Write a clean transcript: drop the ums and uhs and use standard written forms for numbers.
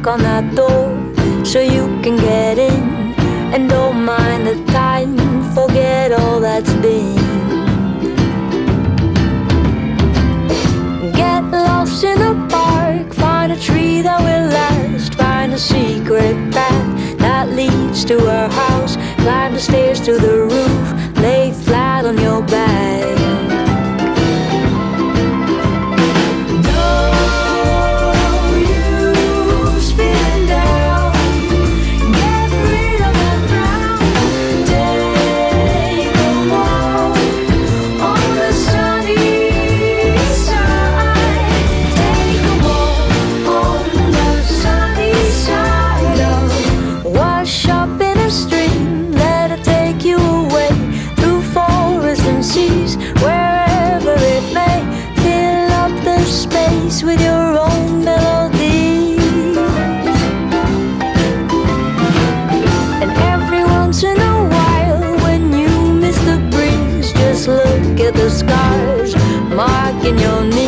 knock on that door so you can get in. And don't mind the time, forget all that's been. Get lost in the park, find a tree that will last. Find a secret path that leads to our house. Climb the stairs to the roof, lay flat on your back. Wherever it may, fill up the space with your own melody. And every once in a while, when you miss the breeze, just look at the scars marking your knees.